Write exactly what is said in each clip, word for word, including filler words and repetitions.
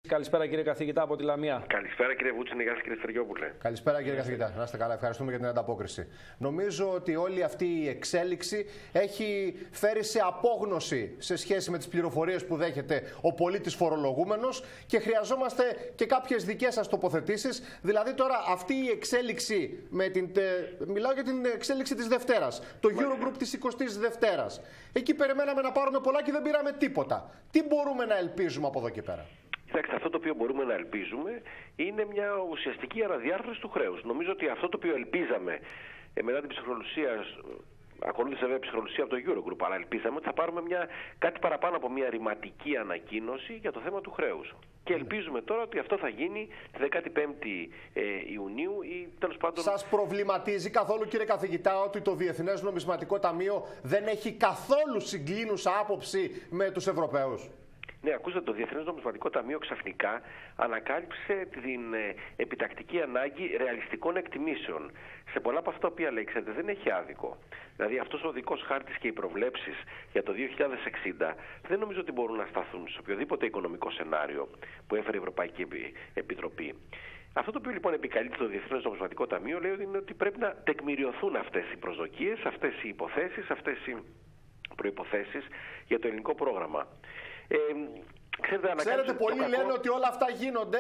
Καλησπέρα κύριε καθηγητά από τη Λαμία. Καλησπέρα κύριε Βούτσινη, γεια σας κύριε Στεριόπουλε. Καλησπέρα κύριε καθηγητά, να είστε καλά, ευχαριστούμε για την ανταπόκριση. Νομίζω ότι όλη αυτή η εξέλιξη έχει φέρει σε απόγνωση σε σχέση με τις πληροφορίες που δέχεται ο πολίτης φορολογούμενος και χρειαζόμαστε και κάποιες δικές σας τοποθετήσεις. Δηλαδή τώρα αυτή η εξέλιξη, με την, μιλάω για την εξέλιξη της Δευτέρας, το Eurogroup της εικοστής Δευτέρας. Εκεί περιμέναμε να πάρουμε πολλά και δεν πήραμε τίποτα. Τι μπορούμε να ελπίζουμε από εδώ και πέρα? Κοιτάξτε, αυτό το οποίο μπορούμε να ελπίζουμε είναι μια ουσιαστική αναδιάρθρωση του χρέους. Νομίζω ότι αυτό το οποίο ελπίζαμε ε, μετά την ψυχρολουσία, ακολούθησε βέβαια ψυχρολουσία από το Eurogroup, αλλά ελπίζαμε ότι θα πάρουμε μια, κάτι παραπάνω από μια ρηματική ανακοίνωση για το θέμα του χρέους. Και ελπίζουμε τώρα ότι αυτό θα γίνει τη δεκαπέντε ε, Ιουνίου ή τέλος πάντων. Σας προβληματίζει καθόλου κύριε καθηγητά ότι το Διεθνές Νομισματικό Ταμείο δεν έχει καθόλου συγκλίνουσα άποψη με τους Ευρωπαίους? Ναι, ακούστε, το Διεθνές Νομισματικό Ταμείο ξαφνικά ανακάλυψε την ε, επιτακτική ανάγκη ρεαλιστικών εκτιμήσεων. Σε πολλά από αυτά που λέει, ξέρετε, δεν έχει άδικο. Δηλαδή αυτός ο οδικός χάρτης και οι προβλέψεις για το δύο χιλιάδες εξήντα δεν νομίζω ότι μπορούν να σταθούν σε οποιοδήποτε οικονομικό σενάριο που έφερε η Ευρωπαϊκή Επιτροπή. Αυτό το οποίο λοιπόν επικαλείται το Διεθνές Νομισματικό Ταμείο λέει είναι ότι πρέπει να τεκμηριωθούν αυτές οι προσδοκίες, αυτές οι υποθέσεις, αυτές οι προϋποθέσεις για το ελληνικό πρόγραμμα. Ε, ξέρετε, ξέρετε πολλοί κακό... λένε ότι όλα αυτά γίνονται,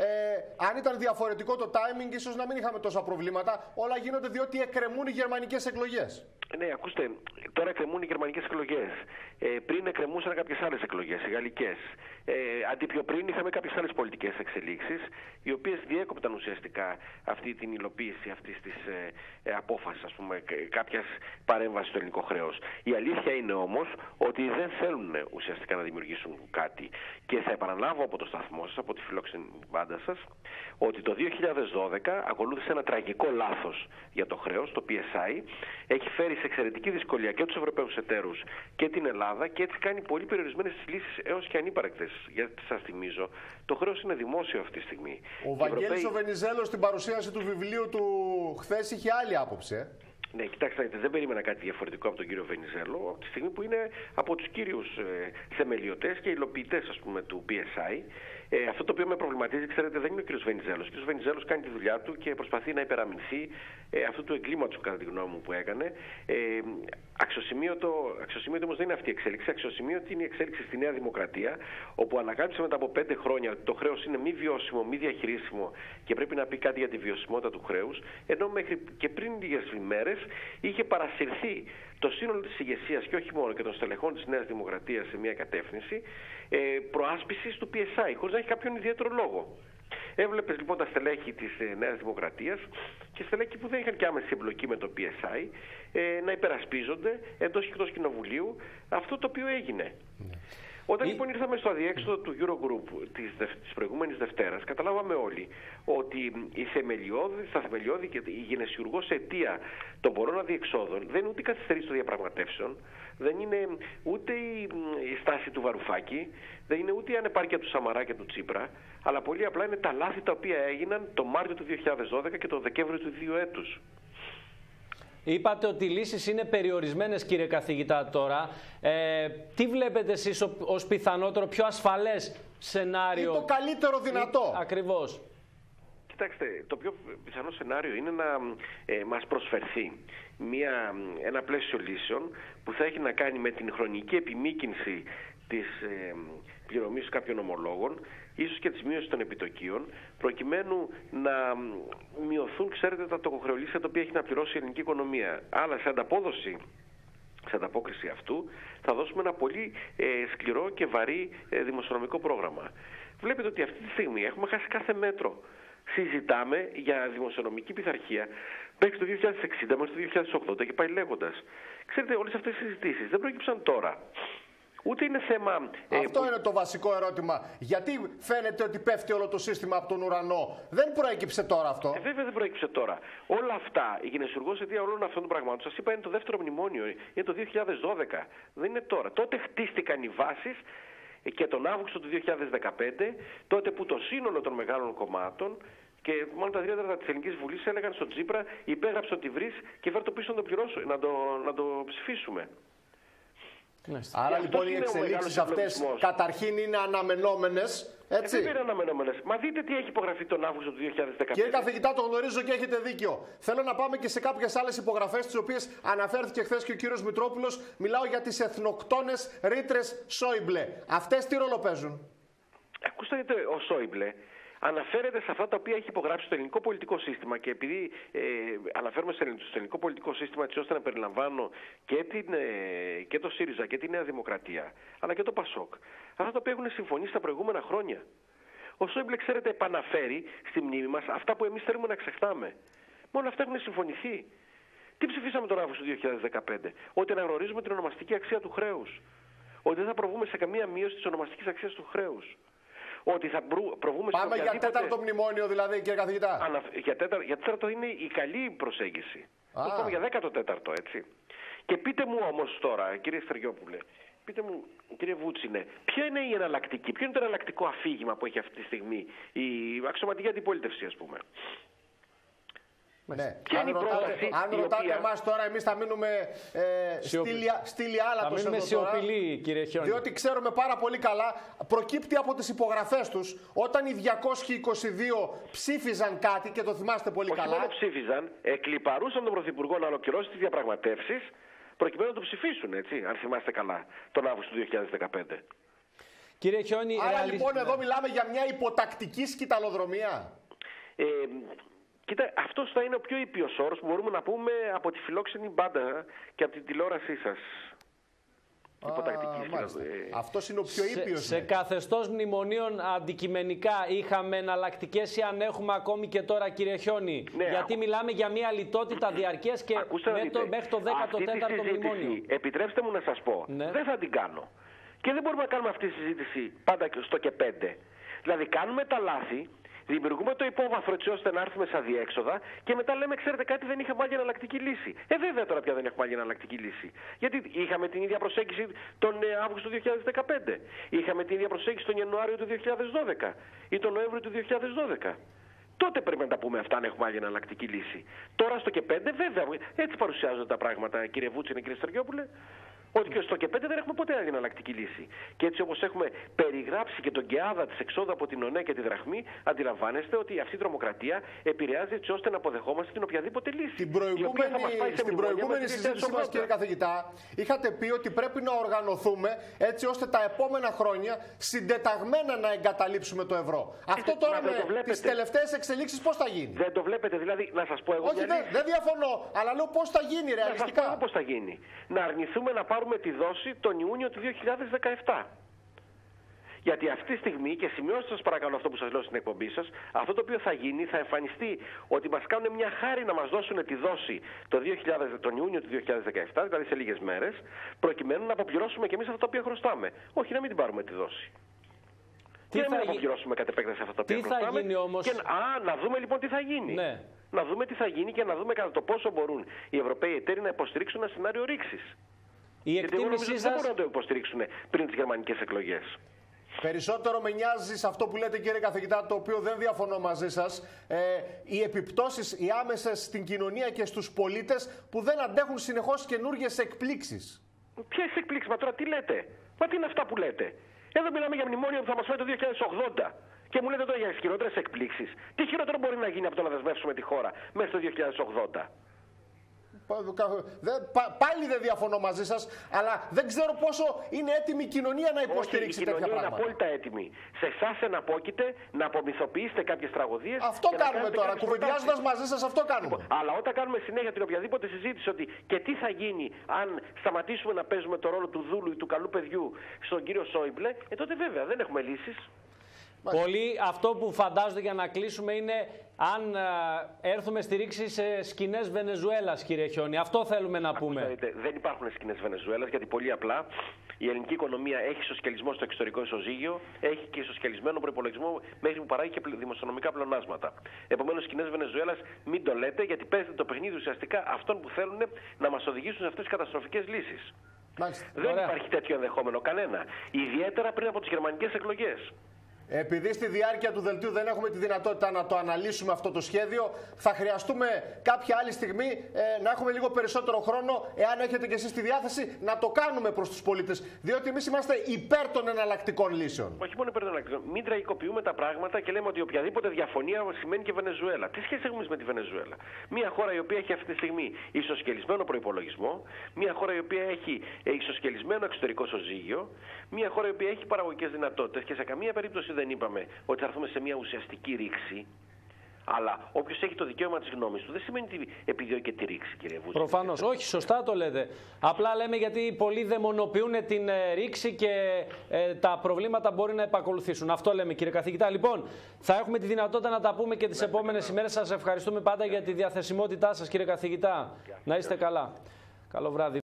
ε, αν ήταν διαφορετικό το timing ίσως να μην είχαμε τόσα προβλήματα. Όλα γίνονται διότι εκκρεμούν οι γερμανικές εκλογές. Ναι, ακούστε, τώρα εκκρεμούν οι γερμανικές εκλογές. Ε, πριν εκκρεμούσαν κάποιες άλλες εκλογές, οι γαλλικές. Ε, αντί πιο πριν είχαμε κάποιες άλλες πολιτικές εξελίξεις, οι οποίες διέκοπταν ουσιαστικά αυτή την υλοποίηση αυτής της ε, ε, απόφασης, ας πούμε, κάποιας παρέμβασης στο ελληνικό χρέος. Η αλήθεια είναι όμως ότι δεν θέλουν ουσιαστικά να δημιουργήσουν κάτι. Και θα επαναλάβω από το σταθμό σας, από τη φιλόξενη μπάντα σας, ότι το δύο χιλιάδες δώδεκα ακολούθησε ένα τραγικό λάθος για το χρέος, το πι ες άι. Έχει φέρει σε εξαιρετική δυσκολία και τους Ευρωπαίους εταίρους και την Ελλάδα και έτσι κάνει πολύ περιορισμένες λύσεις έως και ανύπαρκτες. Γιατί σας θυμίζω, το χρέος είναι δημόσιο αυτή τη στιγμή. Ο Βαγγέλης Ευρωπαίοι... ο Βενιζέλος στην παρουσίαση του βιβλίου του χθες είχε άλλη άποψη. Ε? Ναι, κοιτάξτε, δεν περίμενα κάτι διαφορετικό από τον κύριο Βενιζέλο, από τη στιγμή που είναι από τους κύριους ε, θεμελιωτές και υλοποιητές, ας πούμε, του πι ες άι. Ε, αυτό το οποίο με προβληματίζει, ξέρετε, δεν είναι ο κύριος Βενιζέλος. Ο κύριος Βενιζέλος κάνει τη δουλειά του και προσπαθεί να υπεραμεινθεί ε, αυτού του εγκλήματος, κατά τη γνώμη μου, που έκανε. Ε, αξιοσημείωτο, αξιοσημείωτο όμως δεν είναι αυτή η εξέλιξη. Αξιοσημείωτη είναι η εξέλιξη στη Νέα Δημοκρατία, όπου ανακάλυψε μετά από πέντε χρόνια ότι το χρέος είναι μη βιώσιμο, μη διαχειρίσιμο και πρέπει να πει κάτι για τη βιωσιμότητα του χρέους. Ενώ μέχρι και πριν λίγες ημέρες είχε παρασυρθεί το σύνολο της ηγεσίας και όχι μόνο και των στελεχών της Νέας Δημοκρατίας σε μια κατεύθυνση ε, προάσπισης του πι ες άι, χωρίς να έχει κάποιον ιδιαίτερο λόγο. Έβλεπες λοιπόν τα στελέχη της ε, Νέας Δημοκρατίας και στελέχη που δεν είχαν και άμεση εμπλοκή με το πι ες άι ε, να υπερασπίζονται εντός και εκτός κοινοβουλίου αυτό το οποίο έγινε. Mm. Όταν λοιπόν ήρθαμε στο αδιέξοδο του Eurogroup της, της προηγούμενης Δευτέρας, καταλάβαμε όλοι ότι η θεμελιώδη, στα θεμελιώδη και η γενεσιουργός αιτία των πολλών αδιεξόδων δεν είναι ούτε η καθυστερήση των διαπραγματεύσεων, δεν είναι ούτε η, η στάση του Βαρουφάκη, δεν είναι ούτε η ανεπάρκεια του Σαμαρά και του Τσίπρα, αλλά πολύ απλά είναι τα λάθη τα οποία έγιναν το Μάρτιο του δύο χιλιάδες δώδεκα και το Δεκέμβριο του δύο έτους. Είπατε ότι οι λύσεις είναι περιορισμένες, κύριε καθηγητά, τώρα. Ε, τι βλέπετε εσείς ως πιθανότερο, πιο ασφαλές σενάριο? Ή το καλύτερο δυνατό. Ή, ακριβώς. Κοιτάξτε, το πιο πιθανό σενάριο είναι να ε, μας προσφερθεί μια, ένα πλαίσιο λύσεων που θα έχει να κάνει με την χρονική επιμήκυνση της ε, πληρωμής κάποιων ομολόγων, ίσως και της μείωσης των επιτοκίων, προκειμένου να μειωθούν, ξέρετε, τα τοκοχρεωλήσια τα οποία έχει να πληρώσει η ελληνική οικονομία. Αλλά σε ανταπόδοση, σε ανταπόκριση αυτού, θα δώσουμε ένα πολύ ε, σκληρό και βαρύ ε, δημοσιονομικό πρόγραμμα. Βλέπετε ότι αυτή τη στιγμή έχουμε χάσει κάθε μέτρο. Συζητάμε για δημοσιονομική πειθαρχία μέχρι το δύο χιλιάδες εξήντα, μέχρι το δύο χιλιάδες ογδόντα και πάει λέγοντας. Ξέρετε, όλες αυτές οι συζητήσεις δεν προέκυψαν τώρα. Ούτε είναι θέμα... Αυτό ε, είναι το βασικό ερώτημα. Γιατί φαίνεται ότι πέφτει όλο το σύστημα από τον ουρανό? Δεν προέκυψε τώρα αυτό. Ε, βέβαια δεν προέκυψε τώρα. Όλα αυτά, η γενεσιουργός αιτία όλων αυτών των πραγμάτων, σας είπα, είναι το δεύτερο μνημόνιο, είναι το δύο χιλιάδες δώδεκα. Δεν είναι τώρα. Τότε χτίστηκαν οι βάσεις και τον Αύγουστο του δύο χιλιάδες δεκαπέντε, τότε που το σύνολο των μεγάλων κομμάτων και μάλλον τα τρία τέταρτα της Ελληνικής Βουλής έλεγαν στον Τσίπρα υπέγραψε ότι βρεις και φέρ το πίσω να το, πληρώσω, να το, να το ψηφίσουμε. Άρα λοιπόν οι εξελίξεις αυτές καταρχήν είναι αναμενόμενες, Έτσι. Ε, δεν είναι αναμενόμενες. Μα δείτε τι έχει υπογραφεί τον Αύγουστο του δύο χιλιάδες δεκαπέντε. Κύριε καθηγητά, το γνωρίζω και έχετε δίκιο. Θέλω να πάμε και σε κάποιες άλλες υπογραφές, τις οποίες αναφέρθηκε χθες και ο κύριος Μητρόπουλος. Μιλάω για τις εθνοκτόνες ρήτρες Σόιμπλε. Αυτές τι ρόλο παίζουν? Ακούστε, ο Σόιμπλε αναφέρεται σε αυτά τα οποία έχει υπογράψει το ελληνικό πολιτικό σύστημα, και επειδή ε, αναφέρουμε στο ελληνικό πολιτικό σύστημα έτσι ώστε να περιλαμβάνω και, την, ε, και το ΣΥΡΙΖΑ και τη Νέα Δημοκρατία, αλλά και το ΠΑΣΟΚ, αυτά τα οποία έχουν συμφωνήσει τα προηγούμενα χρόνια. Ο Σόιμπλε, ξέρετε, επαναφέρει στη μνήμη μας αυτά που εμείς θέλουμε να ξεχνάμε. Μόνο αυτά έχουν συμφωνηθεί. Τι ψηφίσαμε τον Αύγουστο του δύο χιλιάδες δεκαπέντε? Ότι αναγνωρίζουμε την ονομαστική αξία του χρέους. Ότι δεν θα προβούμε σε καμία μείωση της ονομαστικής αξίας του χρέους. Ότι θα προβούμε σε Πάμε για τέταρτο μνημόνιο, δηλαδή, κύριε καθηγητά. Ανα... Για, τέταρτο... για τέταρτο είναι η καλή προσέγγιση. Ah. Πάμε για δέκατο τέταρτο, έτσι. Και πείτε μου όμως τώρα, κύριε Στεριόπουλε, πείτε μου, κύριε Βούτσινε, ποια είναι η εναλλακτική, ποιο είναι το εναλλακτικό αφήγημα που έχει αυτή τη στιγμή η αξιωματική αντιπολίτευση, ας πούμε? Ναι. Αν ρωτάτε, αν ρωτάτε οποία... εμάς τώρα, εμείς θα μείνουμε ε, στήλοι άλατος εδώ σιωπηλοί, κύριε Χιόνι. Διότι ξέρουμε πάρα πολύ καλά, προκύπτει από τις υπογραφές τους, όταν οι διακόσιοι είκοσι δύο ψήφιζαν κάτι, και το θυμάστε πολύ όχι καλά. Όχι μόνο ψήφιζαν, εκλιπαρούσαν τον Πρωθυπουργό να ολοκληρώσει τις διαπραγματεύσεις, προκειμένου να το ψηφίσουν, έτσι, αν θυμάστε καλά, τον Αύγουστο του δύο χιλιάδες δεκαπέντε. Κύριε Χιόνι, άρα ρεαλισ... λοιπόν εδώ μιλάμε για μια υποτακτική σκυταλοδρομία. Ε, Κοίτα, αυτός θα είναι ο πιο ήπιος όρος που μπορούμε να πούμε από τη φιλόξενη μπάντα και από την τηλεόρασή σας. Υποτακτική σκηταλοδρομία. Αυτός είναι ο πιο ήπιος. Σε, σε καθεστώς μνημονίων αντικειμενικά είχαμε εναλλακτικές ή αν έχουμε ακόμη και τώρα, κύριε Χιόνι? Ναι, γιατί ακού... μιλάμε για μια λιτότητα διαρκές και μέχρι το, μέχρι το δέκατο τέταρτο μνημόνιο. Επιτρέψτε μου να σας πω, ναι. δεν θα την κάνω. Και δεν μπορούμε να κάνουμε αυτή τη συζήτηση πάντα στο και πέντε. Δηλαδή κάνουμε τα λάθη, δημιουργούμε το υπόβαθρο έτσι ώστε να έρθουμε σε αδιέξοδα και μετά λέμε, ξέρετε κάτι, δεν είχαμε άλλη εναλλακτική λύση. Ε, βέβαια τώρα πια δεν έχουμε άλλη εναλλακτική λύση. Γιατί είχαμε την ίδια προσέγγιση τον Αύγουστο του δύο χιλιάδες δεκαπέντε. Είχαμε την ίδια προσέγγιση τον Ιανουάριο του δύο χιλιάδες δώδεκα ή τον Νοέμβριο του δύο χιλιάδες δώδεκα. Τότε πρέπει να τα πούμε αυτά, αν έχουμε άλλη εναλλακτική λύση. Τώρα στο και πέντε, βέβαια, έτσι παρουσιάζονται τα πράγματα, κύριε Βούτσινε, κύριε Στεριόπουλε. Ότι και στο και πέντε δεν έχουμε ποτέ άλλη εναλλακτική λύση. Και έτσι όπως έχουμε περιγράψει και τον ΚΕΑΔΑ της εξόδου από την ΟΝΕ και τη Δραχμή, αντιλαμβάνεστε ότι αυτή η τρομοκρατία επηρεάζει έτσι ώστε να αποδεχόμαστε την οποιαδήποτε λύση. Την προηγούμενη, στην προηγούμενη συζήτησή μας, κύριε καθηγητά, είχατε πει ότι πρέπει να οργανωθούμε έτσι ώστε τα επόμενα χρόνια συντεταγμένα να εγκαταλείψουμε το ευρώ. Αυτό τώρα με τις τελευταίες εξελίξεις πώς θα γίνει? Δεν το βλέπετε, δηλαδή, να σας πω εγώ. Όχι, δεν, δεν διαφωνώ, αλλά λέω πώς θα γίνει ρεαλιστικά. Να σας πω πώς θα γίνει. Να αρνηθούμε να πάρουμε τη δόση τον Ιούνιο του δύο χιλιάδες δεκαεπτά. Γιατί αυτή τη στιγμή, και σημειώστε σας παρακαλώ αυτό που σας λέω στην εκπομπή σας, αυτό το οποίο θα γίνει, θα εμφανιστεί ότι μας κάνουν μια χάρη να μας δώσουν τη δόση το δύο χιλιάδες, τον Ιούνιο του δύο χιλιάδες δεκαεπτά, δηλαδή σε λίγες μέρες, προκειμένου να αποπληρώσουμε και εμείς αυτά τα οποία χρωστάμε. Όχι, να μην την πάρουμε τη δόση. Τι και να μην αποπληρώσουμε κατ' επέκταση αυτά τα οποία τι χρωστάμε. Θα γίνει όμως... Και, α, να δούμε λοιπόν τι θα γίνει. Ναι. Να δούμε τι θα γίνει και να δούμε κατά το πόσο μπορούν οι Ευρωπαίοι εταίροι να υποστηρίξουν ένα σενάριο ρήξης. Η εκτίμησή σας... δεν μπορούν να το υποστηρίξουν πριν τις γερμανικές εκλογές. Περισσότερο με νοιάζει σε αυτό που λέτε, κύριε καθηγητά, το οποίο δεν διαφωνώ μαζί σας, ε, οι επιπτώσεις, οι άμεσες στην κοινωνία και στους πολίτες που δεν αντέχουν συνεχώς καινούργιες εκπλήξεις. Ποιες εκπλήξεις, μα τώρα τι λέτε? Μα τι είναι αυτά που λέτε? Εδώ μιλάμε για μνημόνιο που θα μας φάει το δύο χιλιάδες ογδόντα. Και μου λέτε τώρα για χειρότερες εκπλήξεις. Τι χειρότερο μπορεί να γίνει από το να δεσμεύσουμε τη χώρα μέχρι το δύο χιλιάδες ογδόντα? Πάλι δεν διαφωνώ μαζί σας, αλλά δεν ξέρω πόσο είναι έτοιμη η κοινωνία να υποστηρίξει τέτοια πράγματα. Η κοινωνία είναι απόλυτα έτοιμη. Σε εσάς εναπόκειται να απομυθοποιήσετε κάποιες τραγωδίες. Αυτό κάνουμε τώρα. Κουβεντιάζοντας μαζί σας, αυτό κάνουμε. Λοιπόν, αλλά όταν κάνουμε συνέχεια την οποιαδήποτε συζήτηση ότι και τι θα γίνει αν σταματήσουμε να παίζουμε το ρόλο του δούλου ή του καλού παιδιού στον κύριο Σόιμπλε, ε, τότε βέβαια δεν έχουμε λύσεις. Πολλοί αυτό που φαντάζονται για να κλείσουμε είναι αν α, έρθουμε στη ρήξη σε σκηνές Βενεζουέλας, κύριε Χιόνι. Αυτό θέλουμε να πούμε. Ακούστε, δεν υπάρχουν σκηνές Βενεζουέλας, γιατί πολύ απλά η ελληνική οικονομία έχει σοσιαλισμό στο εξωτερικό ισοζύγιο, έχει και σοσιαλισμένο προϋπολογισμό μέχρι που παράγει και δημοσιονομικά πλεονάσματα. Επομένως, σκηνές Βενεζουέλας μην το λέτε, γιατί παίζετε το παιχνίδι ουσιαστικά αυτών που θέλουν να μας οδηγήσουν σε αυτές τις καταστροφικές λύσεις. Μάλιστα. Δεν Ωραία. υπάρχει τέτοιο ενδεχόμενο κανένα. Ιδιαίτερα πριν από τις γερμανικές εκλογές. Επειδή στη διάρκεια του δελτίου δεν έχουμε τη δυνατότητα να το αναλύσουμε αυτό το σχέδιο, θα χρειαστούμε κάποια άλλη στιγμή ε, να έχουμε λίγο περισσότερο χρόνο, εάν έχετε και εσείς τη διάθεση, να το κάνουμε προς τους πολίτες. Διότι εμείς είμαστε υπέρ των εναλλακτικών λύσεων. Όχι μόνο υπέρ των εναλλακτικών. Μην τραγικοποιούμε τα πράγματα και λέμε ότι οποιαδήποτε διαφωνία σημαίνει και Βενεζουέλα. Τι σχέση έχουμε με τη Βενεζουέλα? Μια χώρα η οποία έχει αυτή τη στιγμή ισοσκελισμένο προϋπολογισμό, μια χώρα η οποία έχει ισοσκελισμένο εξωτερικό ισοζύγιο, μια χώρα η οποία έχει παραγωγικές δυνατότητες και σε καμία περίπτωση δεν είπαμε ότι θα έρθουμε σε μια ουσιαστική ρήξη. Αλλά όποιος έχει το δικαίωμα της γνώμης του δεν σημαίνει ότι επιδιώκει και τη ρήξη, κύριε Βούτση. Προφανώς. Όχι, σωστά το λέτε. Απλά λέμε γιατί πολλοί δαιμονοποιούν την ε, ρήξη και ε, τα προβλήματα μπορεί να επακολουθήσουν. Αυτό λέμε, κύριε καθηγητά. Λοιπόν, θα έχουμε τη δυνατότητα να τα πούμε και τις επόμενες ημέρες. Σας ευχαριστούμε πάντα για τη διαθεσιμότητά σας, κύριε καθηγητά. Να είστε καλά. Καλό βράδυ.